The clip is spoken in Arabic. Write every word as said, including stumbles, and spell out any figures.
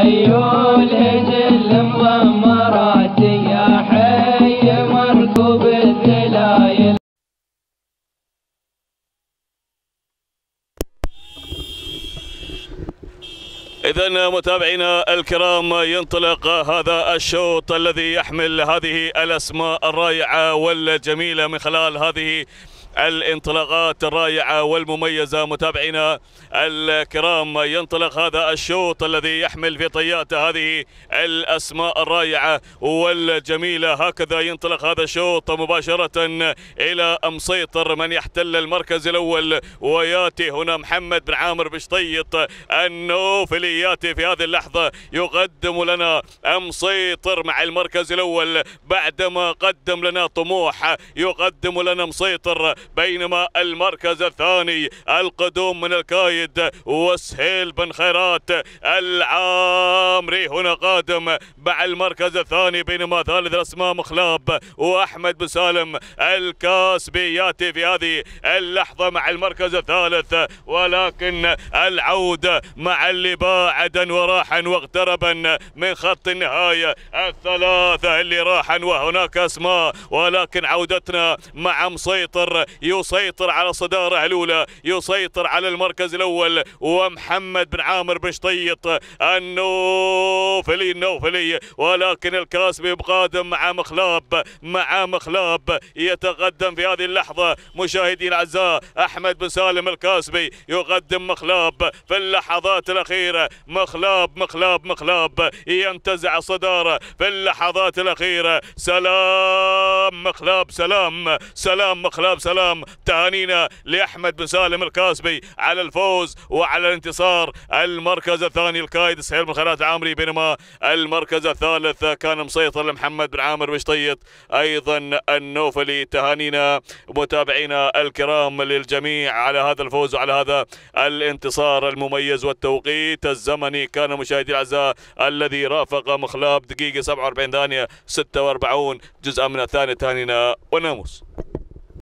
خيول جل مضمرات يا حي مركوب الذلايل. إذن متابعينا الكرام، ينطلق هذا الشوط الذي يحمل هذه الأسماء الرائعة والجميلة من خلال هذه الانطلاقات الرائعة والمميزة. متابعينا الكرام، ينطلق هذا الشوط الذي يحمل في طياته هذه الأسماء الرائعة والجميلة. هكذا ينطلق هذا الشوط مباشرة إلى مسيطر من يحتل المركز الأول، وياتي هنا محمد بن عامر بشطيط النوفلي، ياتي في هذه اللحظة يقدم لنا مسيطر مع المركز الأول بعدما قدم لنا طموح، يقدم لنا مسيطر، بينما المركز الثاني القدوم من الكايد وسهيل بن خيرات العامري هنا قادم مع المركز الثاني، بينما ثالث الأسماء مخلاب وأحمد بن سالم الكاسبي ياتي في هذه اللحظة مع المركز الثالث. ولكن العودة مع اللي باعدا وراحا واقتربا من خط النهاية، الثلاثة اللي راحا وهناك أسماء، ولكن عودتنا مع مسيطر يسيطر على الصدارة الأولى، يسيطر على المركز الأول، ومحمد بن عامر بن شطيط النوفلي النوفلي ولكن الكاسبي قادم مع مخلاب مع مخلاب يتقدم في هذه اللحظة. مشاهدي الأعزاء، أحمد بن سالم الكاسبي يقدم مخلاب في اللحظات الأخيرة، مخلاب مخلاب مخلاب ينتزع الصدارة في اللحظات الأخيرة. سلام مخلاب، سلام سلام مخلاب، سلام. تهانينا لأحمد بن سالم الكاسبي على الفوز وعلى الانتصار. المركز الثاني الكايد سهيل بن خيرات العامري، بينما المركز الثالث كان مسيطر لمحمد بن عامر بن شطيط أيضا النوفلي. تهانينا متابعينا الكرام للجميع على هذا الفوز وعلى هذا الانتصار المميز. والتوقيت الزمني كان مشاهدي الأعزاء الذي رافق مخلاب دقيقة سبعة وأربعين ثانية ستة وأربعين جزءا من الثانية. تهانينا وناموس.